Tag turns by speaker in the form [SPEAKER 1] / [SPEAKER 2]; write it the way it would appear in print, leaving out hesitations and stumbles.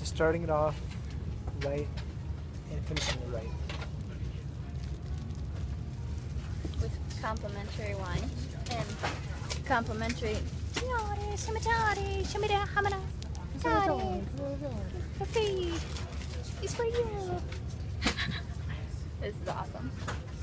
[SPEAKER 1] So starting it off right and finishing it right.
[SPEAKER 2] With complimentary wine and complimentary. It's for you. This is awesome.